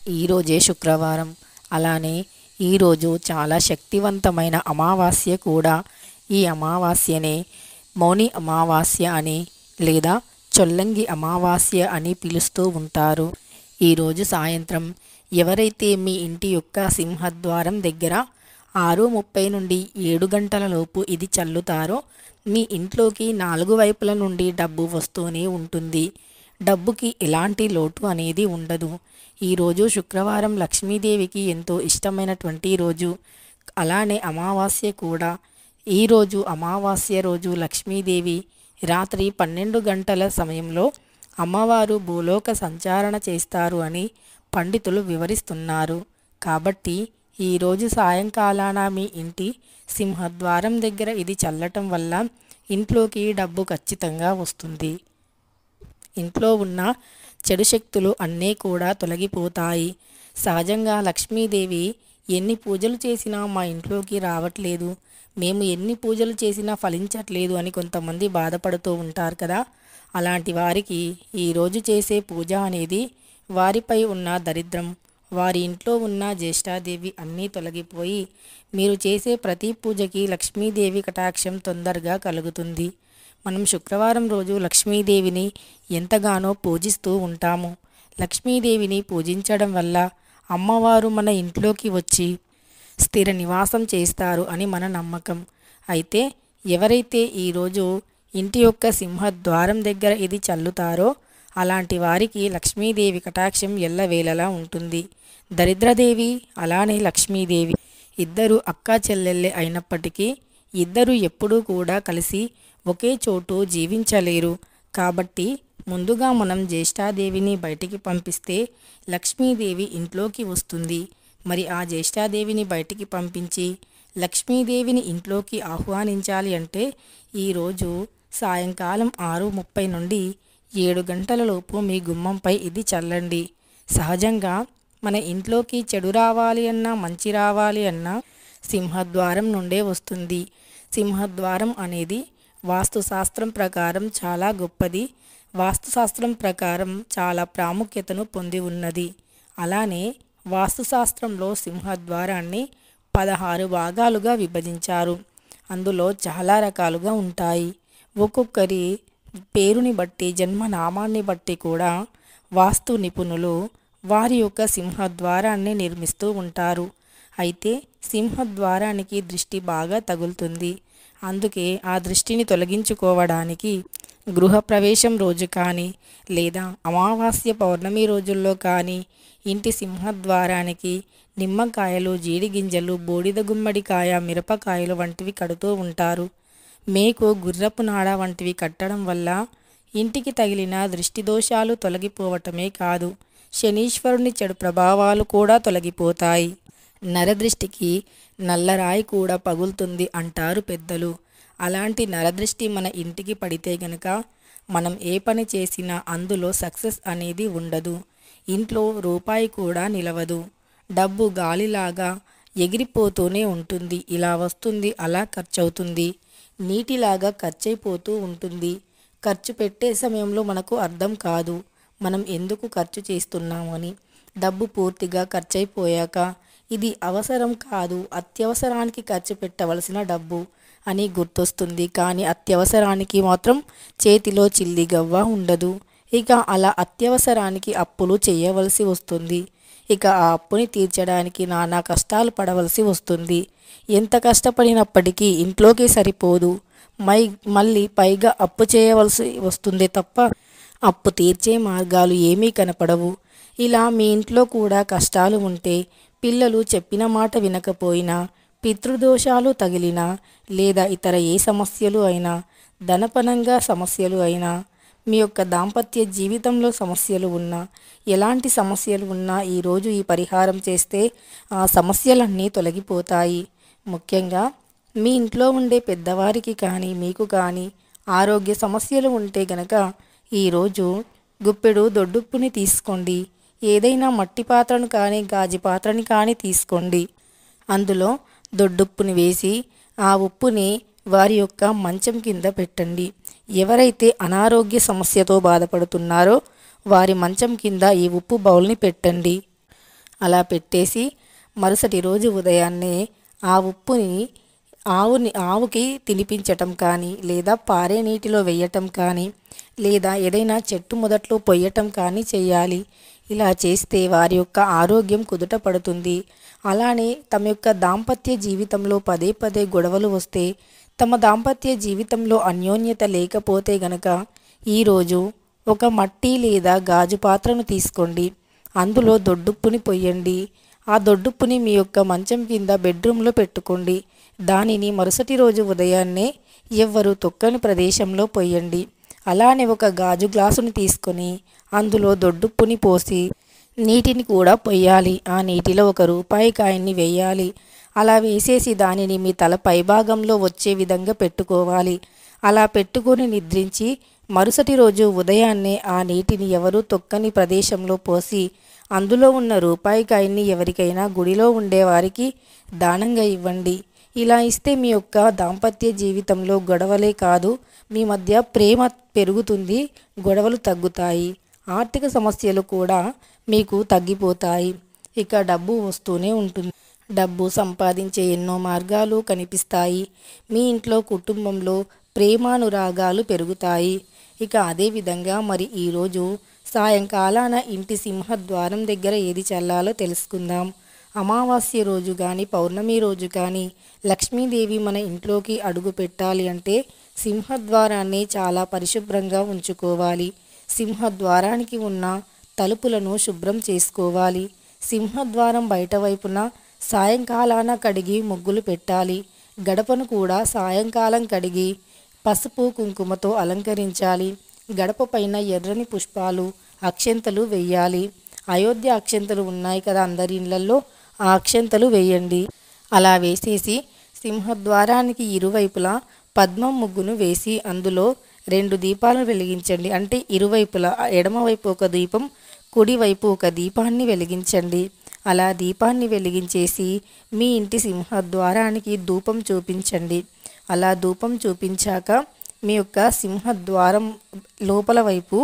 ఈరోజే శుక్రవారం. అలానే ఈరోజు చాలా శక్తివంతమైన అమావాస్య కూడా. ఈ అమావాస్యనే మౌని అమావాస్య అని లేదా చొల్లంగి అమావాస్య అని పిలుస్తూ ఉంటారు. ఈరోజు సాయంత్రం ఎవరైతే మీ ఇంటి యొక్క సింహద్వారం దగ్గర 6:30 నుండి 7 గంటల లోపు ఇది చల్లుతారో మీ ఇంట్లోకి 4 వైపుల నుండి డబ్బు వస్తూనే ఉంటుంది. డబ్బుకి ఎలాంటి లోటు అనేది ఉండదు. ఈరోజు శుక్రవారం లక్ష్మీదేవికి ఎంతో ఇష్టమైనటువంటి రోజు. అలానే అమావాస్య కూడా. ఈరోజు అమావాస్య రోజు లక్ష్మీదేవి రాత్రి 12 గంటల సమయంలో అమ్మవారు భూలోక సంచారణ చేస్తారు అని పండితులు వివరిస్తున్నారు. కాబట్టి ఈరోజు సాయంకాలాన మీ ఇంటి సింహద్వారం దగ్గర ఇది చల్లటం వల్ల ఇంట్లోకి డబ్బు ఖచ్చితంగా వస్తుంది. ఇంట్లో ఉన్న చెడు శక్తులు అన్నీ కూడా తొలగిపోతాయి. సహజంగా లక్ష్మీదేవి ఎన్ని పూజలు చేసినా మా ఇంట్లోకి రావట్లేదు, మేము ఎన్ని పూజలు చేసినా ఫలించట్లేదు అని కొంతమంది బాధపడుతూ ఉంటారు కదా. అలాంటి వారికి ఈరోజు చేసే పూజ అనేది వారిపై ఉన్న దరిద్రం, వారి ఇంట్లో ఉన్న జ్యేష్ఠాదేవి అన్నీ తొలగిపోయి మీరు చేసే ప్రతి పూజకి లక్ష్మీదేవి కటాక్షం తొందరగా కలుగుతుంది. మనం శుక్రవారం రోజు లక్ష్మీదేవిని ఎంతగానో పూజిస్తూ ఉంటాము. లక్ష్మీదేవిని పూజించడం వల్ల అమ్మవారు మన ఇంట్లోకి వచ్చి స్థిర నివాసం చేస్తారు అని మన నమ్మకం. అయితే ఎవరైతే ఈరోజు ఇంటి యొక్క సింహద్వారం దగ్గర ఇది చల్లుతారో అలాంటి వారికి లక్ష్మీదేవి కటాక్షం ఎల్లవేళలా ఉంటుంది. దరిద్రదేవి అలానే లక్ష్మీదేవి ఇద్దరు అక్కా చెల్లెళ్ళే అయినప్పటికీ ఇద్దరు ఎప్పుడూ కూడా కలిసి ఒకే చోటు జీవించలేరు. కాబట్టి ముందుగా మనం జ్యేష్ఠాదేవిని బయటికి పంపిస్తే లక్ష్మీదేవి ఇంట్లోకి వస్తుంది. మరి ఆ జ్యేష్ఠాదేవిని బయటికి పంపించి లక్ష్మీదేవిని ఇంట్లోకి ఆహ్వానించాలి అంటే ఈరోజు సాయంకాలం 6:30 నుండి 7 గంటల లోపు మీ గుమ్మంపై ఇది చల్లండి. సహజంగా మన ఇంట్లోకి చెడు రావాలి అన్నా మంచి రావాలి అన్నా సింహద్వారం నుండే వస్తుంది. సింహద్వారం అనేది వాస్తుశాస్త్రం ప్రకారం చాలా గొప్పది. వాస్తుశాస్త్రం ప్రకారం చాలా ప్రాముఖ్యతను పొంది ఉన్నది. అలానే వాస్తుశాస్త్రంలో సింహద్వారాన్ని 16 భాగాలుగా విభజించారు. అందులో చాలా రకాలుగా ఉంటాయి. ఒక్కొక్కరి పేరుని బట్టి జన్మనామాన్ని బట్టి కూడా వాస్తు నిపుణులు వారి యొక్క సింహద్వారాన్ని నిర్మిస్తూ ఉంటారు. అయితే సింహద్వారానికి దృష్టి బాగా తగులుతుంది. అందుకే ఆ దృష్టిని తొలగించుకోవడానికి గృహప్రవేశం రోజు కానీ లేదా అమావాస్య పౌర్ణమి రోజుల్లో కానీ ఇంటి సింహద్వారానికి నిమ్మకాయలు, జీడిగింజలు, బూడిద గుమ్మడికాయ, మిరపకాయలు వంటివి కడుతూ ఉంటారు. మేకు, గుర్రపు నాడ వంటివి కట్టడం వల్ల ఇంటికి తగిలిన దృష్టి దోషాలు తొలగిపోవటమే కాదు, శనీశ్వరుని చెడు ప్రభావాలు కూడా తొలగిపోతాయి. నరదృష్టికి నల్లరాయి కూడా పగులుతుంది అంటారు పెద్దలు. అలాంటి నరదృష్టి మన ఇంటికి పడితే గనక మనం ఏ పని చేసినా అందులో సక్సెస్ అనేది ఉండదు. ఇంట్లో రూపాయి కూడా నిలవదు. డబ్బు గాలిలాగా ఎగిరిపోతూనే ఉంటుంది. ఇలా వస్తుంది, అలా ఖర్చవుతుంది, నీటిలాగా ఖర్చయిపోతూ ఉంటుంది. ఖర్చు పెట్టే సమయంలో మనకు అర్థం కాదు మనం ఎందుకు ఖర్చు చేస్తున్నామని. డబ్బు పూర్తిగా ఖర్చయిపోయాక ఇది అవసరం కాదు, అత్యవసరానికి ఖర్చు పెట్టవలసిన డబ్బు అని గుర్తొస్తుంది. కానీ అత్యవసరానికి మాత్రం చేతిలో చిల్లి గవ్వ ఉండదు. ఇక అలా అత్యవసరానికి అప్పులు చేయవలసి వస్తుంది. ఇక ఆ అప్పుని తీర్చడానికి నానా కష్టాలు పడవలసి వస్తుంది. ఎంత కష్టపడినప్పటికీ ఇంట్లోకి సరిపోదు. మళ్ళీ పైగా అప్పు చేయవలసి వస్తుంది తప్ప అప్పు తీర్చే మార్గాలు ఏమీ కనపడవు. ఇలా మీ ఇంట్లో కూడా కష్టాలు ఉంటే, పిల్లలు చెప్పిన మాట వినకపోయినా, పితృదోషాలు తగిలినా లేదా ఇతర ఏ సమస్యలు అయినా, ధనపరంగా సమస్యలు అయినా, మీ యొక్క దాంపత్య జీవితంలో సమస్యలు ఉన్నా, ఎలాంటి సమస్యలు ఉన్నా ఈరోజు ఈ పరిహారం చేస్తే ఆ సమస్యలన్నీ తొలగిపోతాయి. ముఖ్యంగా మీ ఇంట్లో ఉండే పెద్దవారికి కానీ మీకు కానీ ఆరోగ్య సమస్యలు ఉంటే గనక ఈరోజు గుప్పెడు దొడ్డుప్పుని తీసుకోండి. ఏదైనా మట్టి పాత్రను కానీ గాజు పాత్రని కానీ తీసుకోండి. అందులో దొడ్డుప్పుని వేసి ఆ ఉప్పుని వారి యొక్క మంచం కింద పెట్టండి. ఎవరైతే అనారోగ్య సమస్యతో బాధపడుతున్నారో వారి మంచం కింద ఈ ఉప్పు బౌల్ని పెట్టండి. అలా పెట్టేసి మరుసటి రోజు ఉదయాన్నే ఆ ఉప్పుని ఆవుకి తినిపించటం కానీ, లేదా పారే నీటిలో వేయటం కానీ, లేదా ఏదైనా చెట్టు మొదట్లో పొయ్యటం కానీ చేయాలి. ఇలా చేస్తే వారి యొక్క ఆరోగ్యం కుదుట పడుతుంది. అలానే తమ యొక్క దాంపత్య జీవితంలో పదే పదే గొడవలు వస్తే, తమ దాంపత్య జీవితంలో అన్యోన్యత లేకపోతే గనక ఈరోజు ఒక మట్టి లేదా గాజు పాత్రను తీసుకోండి. అందులో దొడ్డుప్పుని పొయ్యండి. ఆ దొడ్డుప్పుని మీ యొక్క మంచం కింద బెడ్రూమ్లో పెట్టుకోండి. దానిని మరుసటి రోజు ఉదయాన్నే ఎవ్వరూ తొక్కని ప్రదేశంలో పొయ్యండి. అలానే ఒక గాజు గ్లాసుని తీసుకొని అందులో దొడ్డుప్పుని పోసి నీటిని కూడా పొయ్యాలి. ఆ నీటిలో ఒక రూపాయి కాయిన్ని వేయాలి. అలా వేసేసి దానిని మీ తల పైభాగంలో వచ్చే విధంగా పెట్టుకోవాలి. అలా పెట్టుకొని నిద్రించి మరుసటి రోజు ఉదయాన్నే ఆ నీటిని ఎవరూ తొక్కని ప్రదేశంలో పోసి అందులో ఉన్న రూపాయి కాయిన్ని ఎవరికైనా గుడిలో ఉండేవారికి దానంగా ఇవ్వండి. ఇలా ఇస్తే మీ యొక్క దాంపత్య జీవితంలో గొడవలే కాదు, మీ మధ్య ప్రేమ పెరుగుతుంది, గొడవలు తగ్గుతాయి, ఆర్థిక సమస్యలు కూడా మీకు తగ్గిపోతాయి. ఇక డబ్బు వస్తూనే ఉంటుంది. డబ్బు సంపాదించే ఎన్నో మార్గాలు కనిపిస్తాయి. మీ ఇంట్లో కుటుంబంలో ప్రేమానురాగాలు పెరుగుతాయి. ఇక అదేవిధంగా మరి ఈరోజు సాయంకాలాన ఇంటి సింహద్వారం దగ్గర ఏది చల్లాలో తెలుసుకుందాం. అమావాస్య రోజు కానీ, పౌర్ణమి రోజు కానీ లక్ష్మీదేవి మన ఇంట్లోకి అడుగు పెట్టాలి అంటే సింహద్వారాన్ని చాలా పరిశుభ్రంగా ఉంచుకోవాలి. సింహద్వారానికి ఉన్న తలుపులను శుభ్రం చేసుకోవాలి. సింహద్వారం బయట వైపున సాయంకాలాన కడిగి ముగ్గులు పెట్టాలి. గడపను కూడా సాయంకాలం కడిగి పసుపు కుంకుమతో అలంకరించాలి. గడప పైన ఎర్రని పుష్పాలు, అక్షంతలు వెయ్యాలి. అయోధ్య అక్షంతలు ఉన్నాయి కదా అందరి ఇళ్లల్లో, ఆ అక్షంతలు వేయండి. అలా వేసేసి సింహద్వారానికి ఇరువైపులా పద్మం ముగ్గును వేసి అందులో 2 దీపాలను వెలిగించండి. అంటే ఇరువైపులా ఎడమవైపు ఒక దీపం, కుడివైపు ఒక దీపాన్ని వెలిగించండి. అలా దీపాన్ని వెలిగించేసి మీ ఇంటి సింహద్వారానికి ధూపం చూపించండి. అలా ధూపం చూపించాక మీ యొక్క సింహద్వారం లోపల వైపు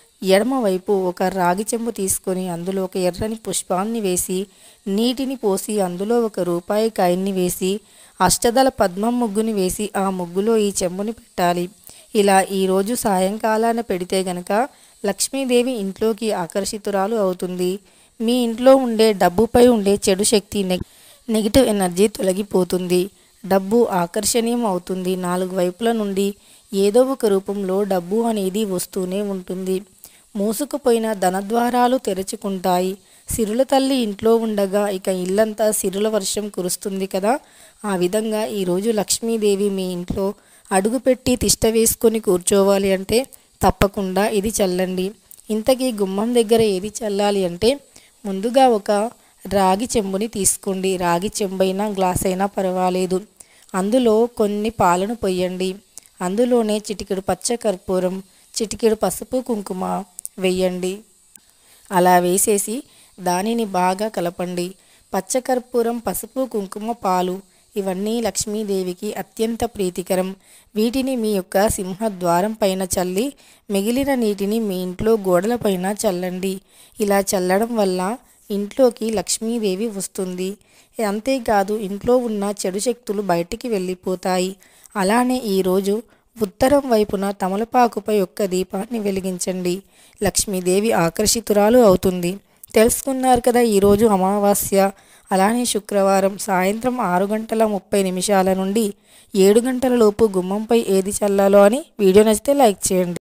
ఎడమవైపు ఒక రాగి చెంబు తీసుకొని అందులో ఒక ఎర్రని పుష్పాన్ని వేసి నీటిని పోసి అందులో ఒక రూపాయి కాయిన్ని వేసి అష్టదళ పద్మం ముగ్గుని వేసి ఆ ముగ్గులో ఈ చెంబుని పెట్టాలి. ఇలా ఈరోజు సాయంకాలాన పెడితే గనక లక్ష్మీదేవి ఇంట్లోకి ఆకర్షితురాలు అవుతుంది. మీ ఇంట్లో ఉండే డబ్బుపై ఉండే చెడు శక్తి, నెగిటివ్ ఎనర్జీ తొలగిపోతుంది. డబ్బు ఆకర్షణీయం అవుతుంది. 4 వైపుల నుండి ఏదో ఒక రూపంలో డబ్బు అనేది వస్తూనే ఉంటుంది. మూసుకుపోయిన ధనద్వారాలు తెరుచుకుంటాయి. సిరుల తల్లి ఇంట్లో ఉండగా ఇక ఇల్లంతా సిరుల వర్షం కురుస్తుంది కదా. ఆ విధంగా ఈరోజు లక్ష్మీదేవి మీ ఇంట్లో అడుగుపెట్టి తిష్ట వేసుకొని కూర్చోవాలి అంటే తప్పకుండా ఇది చల్లండి. ఇంతకీ గుమ్మం దగ్గర ఏది చల్లాలి అంటే ముందుగా ఒక రాగి చెంబుని తీసుకోండి. రాగి చెంబైనా గ్లాస్ అయినా పర్వాలేదు. అందులో కొన్ని పాలను పొయ్యండి. అందులోనే చిటికెడు పచ్చ కర్పూరం, చిటికెడు పసుపు కుంకుమ వేయండి. అలా వేసేసి దానిని బాగా కలపండి. పచ్చకర్పూరం, పసుపు కుంకుమ, పాలు ఇవన్నీ లక్ష్మీదేవికి అత్యంత ప్రీతికరం. వీటిని మీ యొక్క సింహద్వారం పైన చల్లి మిగిలిన నీటిని మీ ఇంట్లో గోడల పైన చల్లండి. ఇలా చల్లడం వల్ల ఇంట్లోకి లక్ష్మీదేవి వస్తుంది. అంతేకాదు ఇంట్లో ఉన్న చెడు శక్తులు బయటికి వెళ్ళిపోతాయి. అలానే ఈరోజు ఉత్తరం వైపున తమలపాకుపై ఒక్క దీపాన్ని వెలిగించండి. లక్ష్మీదేవి ఆకర్షితురాలు అవుతుంది. తెలుసుకున్నారు కదా ఈరోజు అమావాస్య. అలానే శుక్రవారం సాయంత్రం 6:30 నుండి 7 గంటల లోపు గుమ్మంపై ఏది చల్లాలో అని. వీడియో నచ్చితే లైక్ చేయండి.